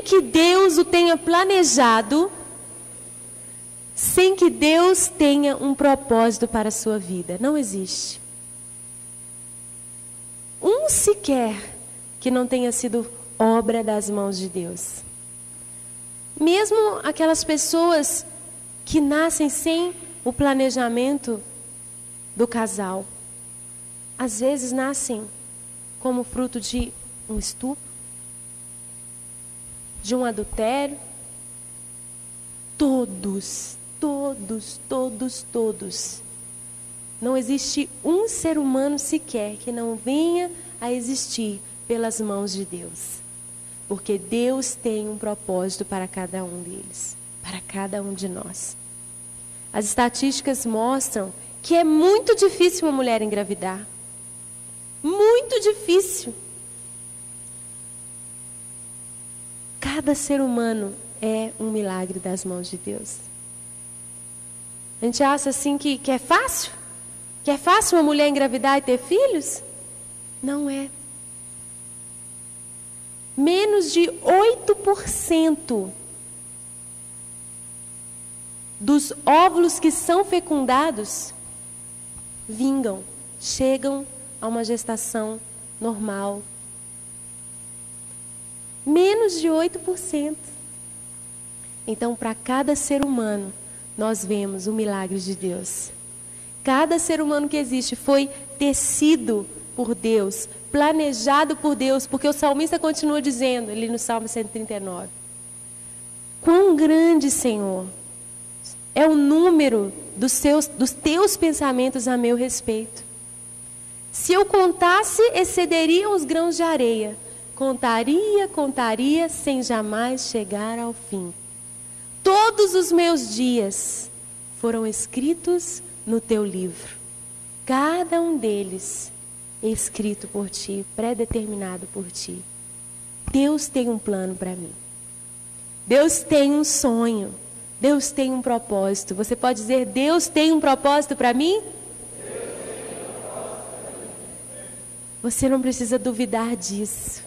que Deus o tenha planejado, sem que Deus tenha um propósito para a sua vida. Não existe. Um sequer que não tenha sido obra das mãos de Deus. Mesmo aquelas pessoas que nascem sem o planejamento do casal, às vezes nascem como fruto de um estupro, de um adultério. Todos. Não existe um ser humano sequer que não venha a existir pelas mãos de Deus. Porque Deus tem um propósito para cada um deles, para cada um de nós. As estatísticas mostram que é muito difícil uma mulher engravidar. Muito difícil. Cada ser humano é um milagre das mãos de Deus. A gente acha assim que é fácil? Que é fácil uma mulher engravidar e ter filhos? Não é. Menos de 8% dos óvulos que são fecundados vingam, chegam a uma gestação normal. Menos de 8%. Então, para cada ser humano, nós vemos o milagre de Deus. Cada ser humano que existe foi tecido por Deus, planejado por Deus, porque o salmista continua dizendo, ali no Salmo 139, quão grande, Senhor, é o número dos teus pensamentos a meu respeito. Se eu contasse, excederiam os grãos de areia. Contaria, sem jamais chegar ao fim. Todos os meus dias foram escritos no teu livro. Cada um deles escrito por ti, predeterminado por ti. Deus tem um plano para mim. Deus tem um sonho. Deus tem um propósito. Você pode dizer, Deus tem um propósito para mim? Você não precisa duvidar disso.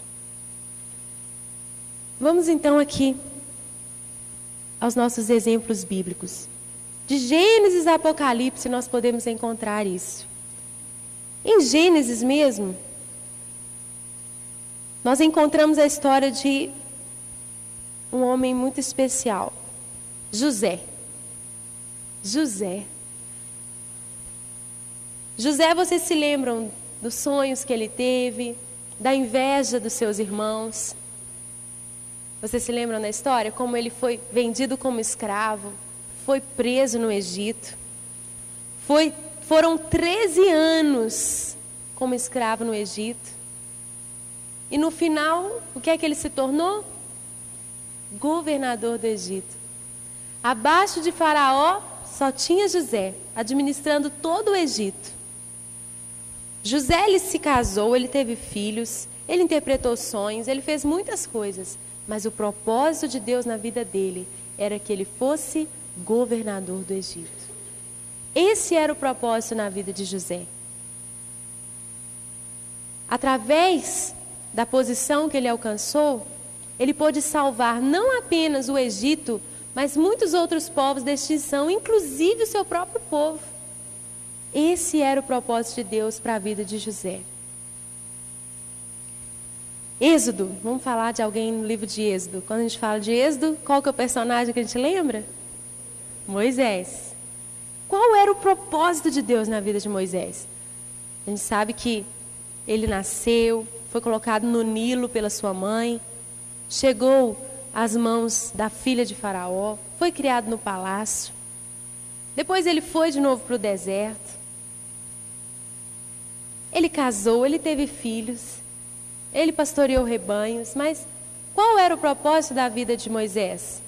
Vamos então aqui aos nossos exemplos bíblicos. De Gênesis a Apocalipse nós podemos encontrar isso. Em Gênesis mesmo, nós encontramos a história de um homem muito especial, José. José, vocês se lembram dos sonhos que ele teve, da inveja dos seus irmãos? Vocês se lembram da história? Como ele foi vendido como escravo, foi preso no Egito, foram 13 anos como escravo no Egito. E no final, o que é que ele se tornou? Governador do Egito. Abaixo de Faraó, só tinha José, administrando todo o Egito. José, ele se casou, ele teve filhos, ele interpretou sonhos, ele fez muitas coisas. Mas o propósito de Deus na vida dele era que ele fosse governador do Egito. Esse era o propósito na vida de José. Através da posição que ele alcançou, ele pôde salvar não apenas o Egito, mas muitos outros povos de extinção, inclusive o seu próprio povo. Esse era o propósito de Deus para a vida de José. Êxodo, vamos falar de alguém no livro de Êxodo. Quando a gente fala de Êxodo, qual que é o personagem que a gente lembra? Moisés. Qual era o propósito de Deus na vida de Moisés? A gente sabe que ele nasceu, foi colocado no Nilo pela sua mãe, chegou às mãos da filha de Faraó, foi criado no palácio. Depois ele foi de novo para o deserto. Ele casou, ele teve filhos, ele pastoreou rebanhos, mas qual era o propósito da vida de Moisés?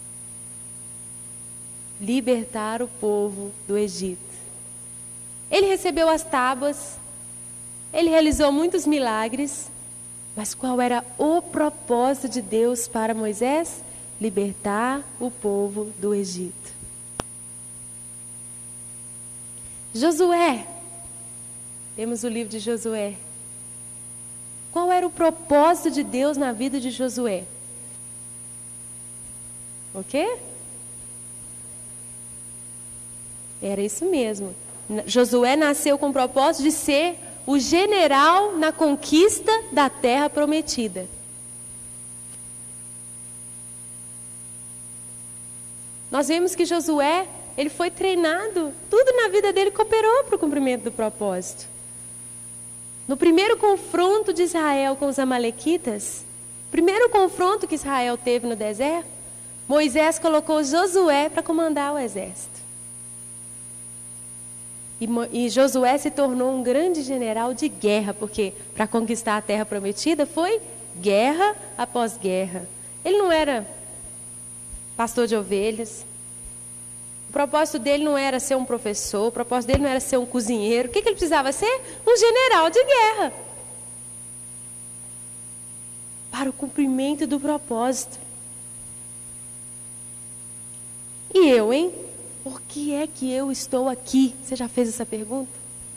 Libertar o povo do Egito. Ele recebeu as tábuas, ele realizou muitos milagres, mas qual era o propósito de Deus para Moisés? Libertar o povo do Egito. Josué, temos o livro de Josué. Qual era o propósito de Deus na vida de Josué? O quê? Era isso mesmo. Josué nasceu com o propósito de ser o general na conquista da terra prometida. Nós vemos que Josué, ele foi treinado, tudo na vida dele cooperou para o cumprimento do propósito. No primeiro confronto de Israel com os amalequitas, primeiro confronto que Israel teve no deserto, Moisés colocou Josué para comandar o exército. E Josué se tornou um grande general de guerra, porque para conquistar a terra prometida foi guerra após guerra. Ele não era pastor de ovelhas. O propósito dele não era ser um professor, o propósito dele não era ser um cozinheiro. O que ele precisava ser? Um general de guerra. Para o cumprimento do propósito. E eu, hein? Por que é que eu estou aqui? Você já fez essa pergunta?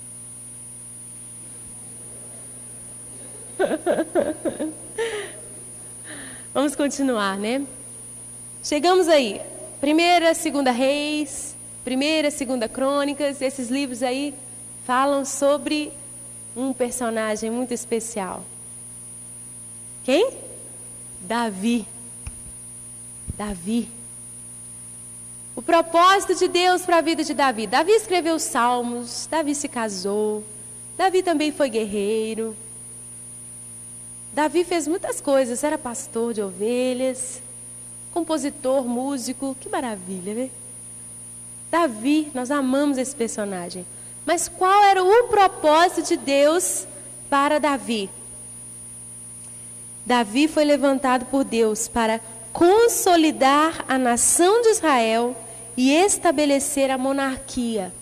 Vamos continuar, né? Chegamos aí. 1ª, 2ª Reis, 1ª, 2ª Crônicas, esses livros aí falam sobre um personagem muito especial. Quem? Davi. Davi. O propósito de Deus para a vida de Davi. Davi escreveu os Salmos, Davi se casou, Davi também foi guerreiro. Davi fez muitas coisas, era pastor de ovelhas, compositor, músico, que maravilha, né? Davi, nós amamos esse personagem. Mas qual era o propósito de Deus para Davi? Davi foi levantado por Deus para consolidar a nação de Israel e estabelecer a monarquia.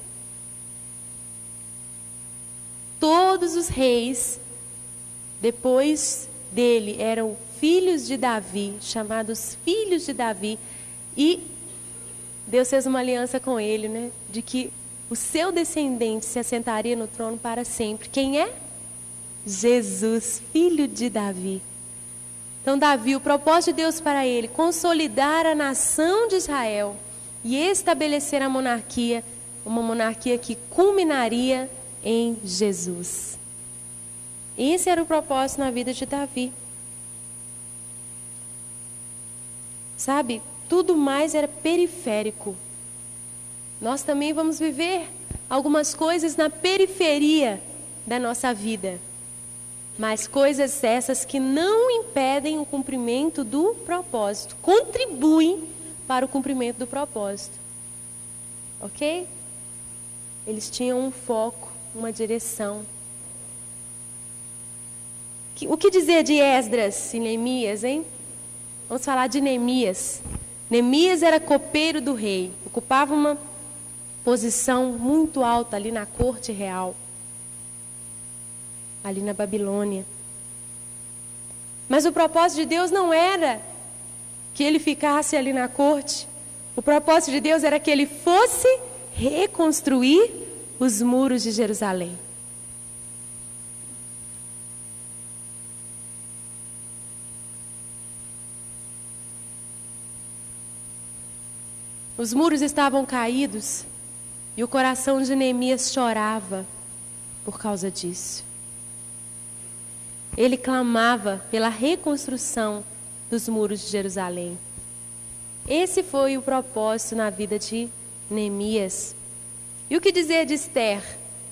Todos os reis, depois dele, eram filhos de Davi, chamados filhos de Davi, e Deus fez uma aliança com ele, né? De que o seu descendente se assentaria no trono para sempre. Quem é? Jesus, filho de Davi. Então Davi, o propósito de Deus para ele, consolidar a nação de Israel e estabelecer a monarquia, uma monarquia que culminaria em Jesus. Esse era o propósito na vida de Davi. Sabe, tudo mais era periférico. Nós também vamos viver algumas coisas na periferia da nossa vida. Mas coisas essas que não impedem o cumprimento do propósito, contribuem para o cumprimento do propósito. Ok? Eles tinham um foco, uma direção. O que dizer de Esdras e Neemias, hein? Vamos falar de Neemias. Neemias era copeiro do rei, ocupava uma posição muito alta ali na corte real, ali na Babilônia. Mas o propósito de Deus não era que ele ficasse ali na corte. O propósito de Deus era que ele fosse reconstruir os muros de Jerusalém. Os muros estavam caídos e o coração de Neemias chorava por causa disso. Ele clamava pela reconstrução dos muros de Jerusalém. Esse foi o propósito na vida de Neemias. E o que dizer de Esther?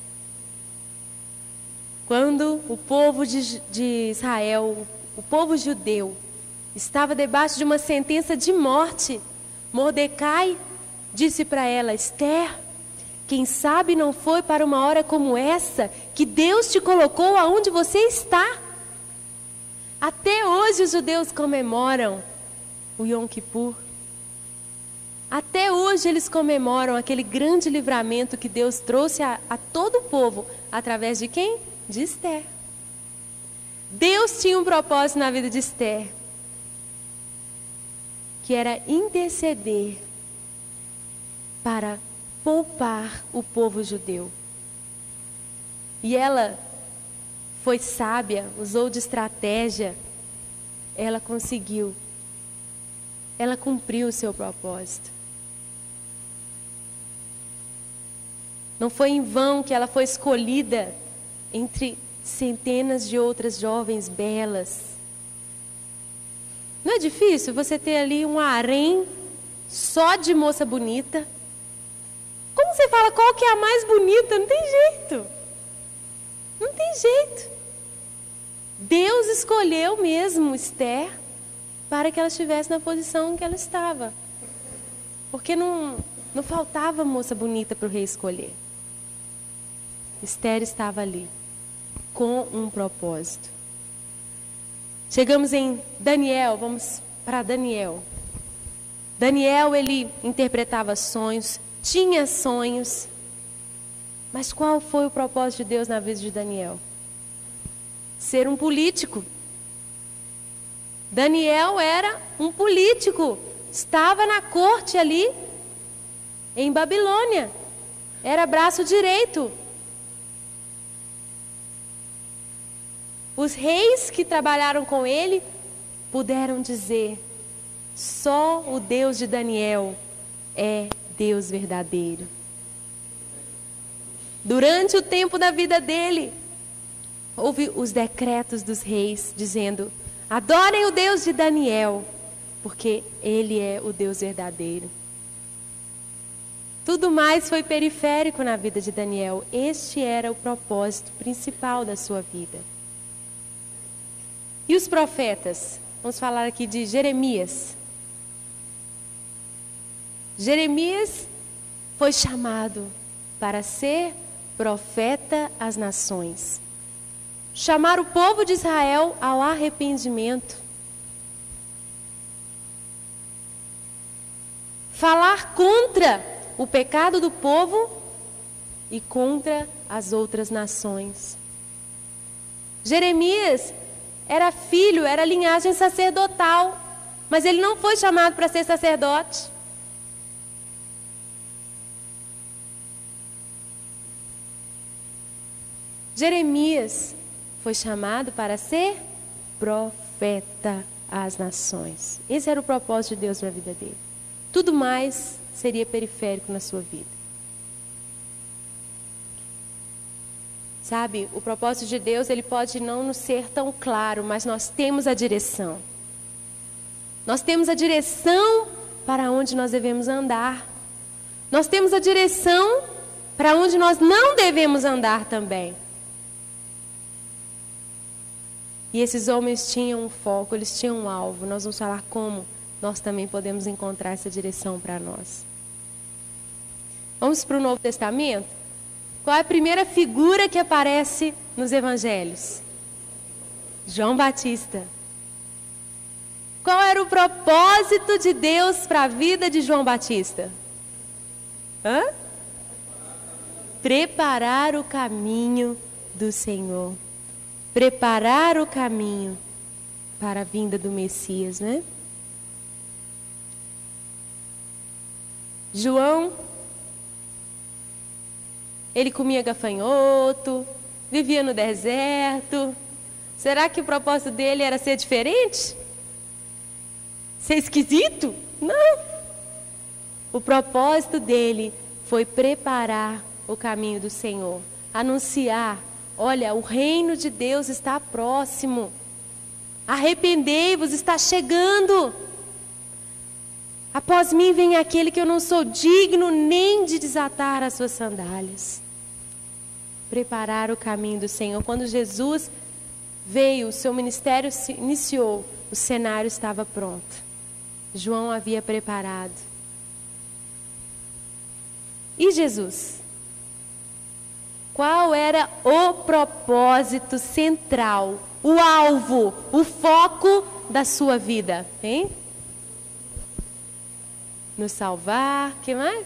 Quando o povo de Israel, o povo judeu, estava debaixo de uma sentença de morte, Mordecai disse para ela: Esther, quem sabe não foi para uma hora como essa que Deus te colocou aonde você está? Até hoje os judeus comemoram o Yom Kippur. Até hoje eles comemoram aquele grande livramento que Deus trouxe a todo o povo. Através de quem? De Esther. Deus tinha um propósito na vida de Esther, que era interceder para poupar o povo judeu. E ela foi sábia, usou de estratégia, ela conseguiu ela cumpriu o seu propósito. Não foi em vão que ela foi escolhida entre centenas de outras jovens belas. Não é difícil você ter ali um harém só de moça bonita? Como você fala qual que é a mais bonita? Não tem jeito. Não tem jeito. Deus escolheu mesmo Esther para que ela estivesse na posição em que ela estava. Porque não faltava moça bonita para o rei escolher. Esther estava ali, com um propósito. Chegamos em Daniel, vamos para Daniel. Daniel, ele interpretava sonhos, tinha sonhos. Mas qual foi o propósito de Deus na vida de Daniel? Ser um político. Daniel era um político, estava na corte ali, em Babilônia. Era braço direito. Os reis que trabalharam com ele puderam dizer: só o Deus de Daniel é Deus verdadeiro. Durante o tempo da vida dele, houve os decretos dos reis dizendo: adorem o Deus de Daniel, porque ele é o Deus verdadeiro. Tudo mais foi periférico na vida de Daniel. Este era o propósito principal da sua vida. E os profetas? Vamos falar aqui de Jeremias. Jeremias foi chamado para ser profeta às nações. Chamar o povo de Israel ao arrependimento. Falar contra o pecado do povo e contra as outras nações. Jeremias era filho, era linhagem sacerdotal, mas ele não foi chamado para ser sacerdote. Jeremias foi chamado para ser profeta às nações. Esse era o propósito de Deus na vida dele. Tudo mais seria periférico na sua vida. Sabe, o propósito de Deus, ele pode não nos ser tão claro, mas nós temos a direção. Nós temos a direção para onde nós devemos andar. Nós temos a direção para onde nós não devemos andar também. E esses homens tinham um foco, eles tinham um alvo. Nós vamos falar como nós também podemos encontrar essa direção para nós. Vamos para o Novo Testamento? Qual é a primeira figura que aparece nos evangelhos? João Batista. Qual era o propósito de Deus para a vida de João Batista? Preparar o caminho do Senhor. Preparar o caminho para a vinda do Messias, né? João, ele comia gafanhoto, vivia no deserto. Será que o propósito dele era ser diferente? Ser esquisito? Não. O propósito dele foi preparar o caminho do Senhor, anunciar: olha, o reino de Deus está próximo. Arrependei-vos, está chegando. Após mim vem aquele que eu não sou digno nem de desatar as suas sandálias. Preparar o caminho do Senhor. Quando Jesus veio, o seu ministério se iniciou, o cenário estava pronto. João havia preparado. E Jesus? Qual era o propósito central, o alvo, o foco da sua vida? Hein? Nos salvar, que mais?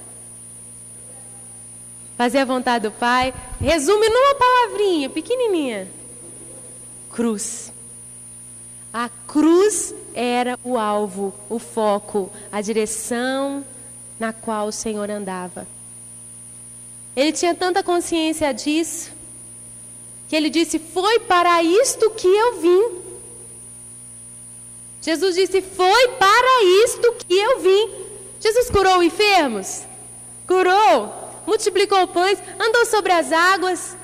Fazer a vontade do Pai. Resume numa palavrinha, pequenininha. Cruz. A cruz era o alvo, o foco, a direção na qual o Senhor andava. Ele tinha tanta consciência disso, que ele disse: foi para isto que eu vim. Jesus disse: foi para isto que eu vim. Jesus curou enfermos? Curou. Multiplicou pães, andou sobre as águas.